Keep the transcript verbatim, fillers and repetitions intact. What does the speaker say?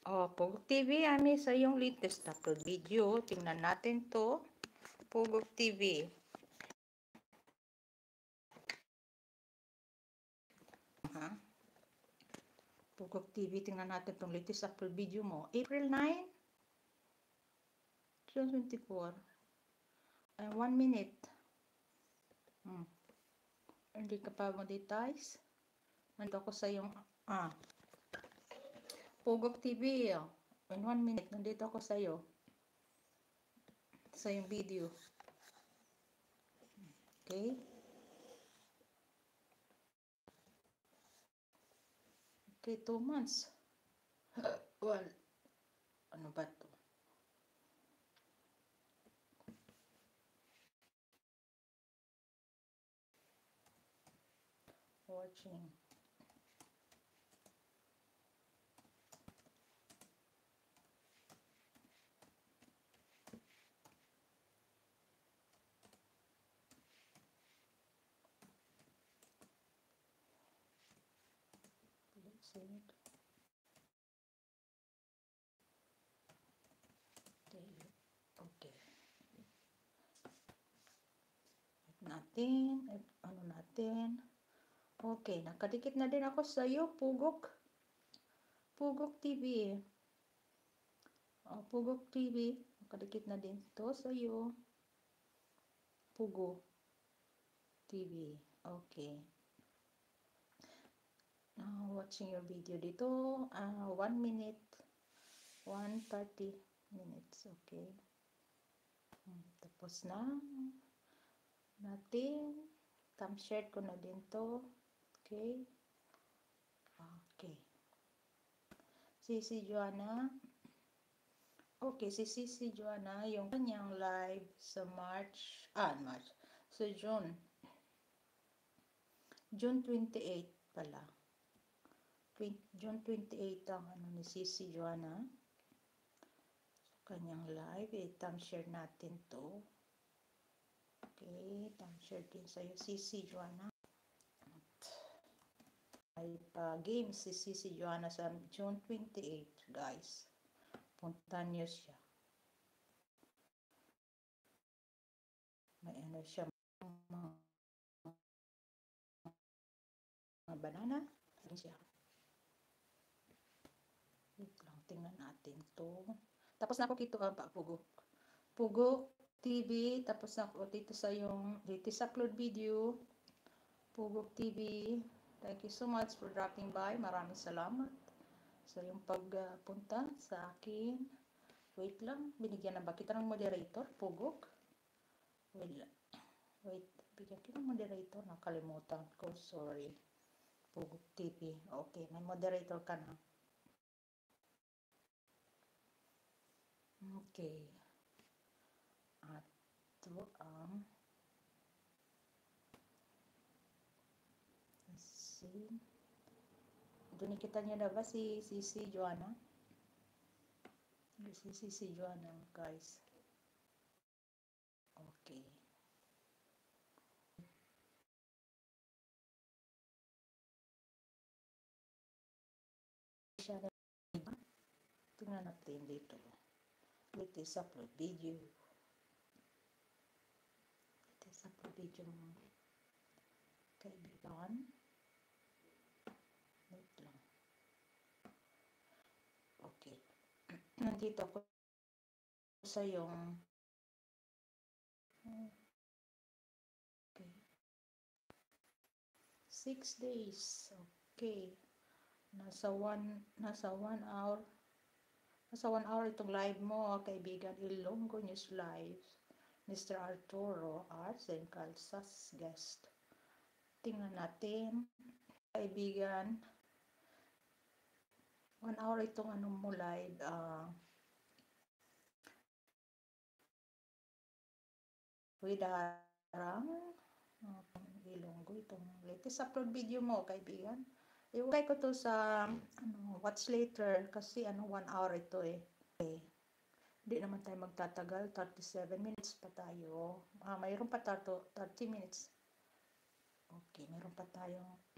Oh, Pugok T V, ami sa yung latest upload video. Tingnan natin to. Pugok T V. Ha? Pugok T V, tingnan natin tong latest upload video mo. April ninth, twenty twenty-four. Uh, one minute. Hmm. Hindi ka pa monetize. Nandito ako sa yung, ah, Pugok T V. Oh. In one minute, nandito ako sa iyo. Sa yung video. Okay? Okay, two months. Well, ano ba to? Watching. Let's see it. Okay. Natin, ano natin. Okay, nakadikit na din ako sa iyo, Pugok. Pugok T V. Oh, Pugok T V. Nakadikit na din to sa iyo. Pugo T V. Okay. Now, watching your video dito. Uh, one minute. one thirty minutes. Okay. Hmm, tapos na. Natin. Thumb share ko na din to. Okay. Okay. Sisi Joanna. Okay, si Sisi Joanna, yung kanyang live sa March, ah, March, sa June. June twenty-eight pala. June twenty-eight ang ano ni Sisi Joanna. So, kanyang live, eh, thumb share natin to. Okay, thumb share din sa'yo, Sisi Joanna. May pa-game si Sisi Joanna sa June twenty-eight, guys. Puntahan niyo siya. May ano siya, mga, mga banana. Ano siya? Wait lang, tingnan natin to. Tapos na ako kito ang pa, Pugok. Pugok T V, tapos na ako dito sa yung latest upload video. Pugok T V. Thank you so much for dropping by. Maraming salamat sa yung pagpunta uh, sa akin. Wait lang, binigyan na ba kita ng moderator, Pugok? Wait lang. Wait, bigyan kita ng moderator. Nakalimutan ko, sorry. Pugok T V. Okay, may moderator ka na. Okay. At ito ang si doon kita niya na ba si Sisi Joanna? Si Sisi Joanna, guys. Okay. Siya na, tingnan natin dito. Latest upload video. Latest upload video mo. Kaibigan. Wait lang. Okay. Nandito ako sa yung okay. Six days. Okay. Nasa one, nasa one hour. Nasa one hour itong live mo, kaibigan. Ilonggo News Live. Mister Arturo Arts and Calzas guest. Tingnan natin. Kaibigan. One hour itong ano mo live. Uh, with Arang. Uh, Ilonggo itong latest upload video mo, kaibigan. Iwagay ko to sa ano, watch later kasi ano one hour ito eh. Okay. Hindi naman tayo magtatagal, thirty-seven minutes pa tayo. Ah, mayroon pa tato, thirty minutes. Okay, mayroon pa tayong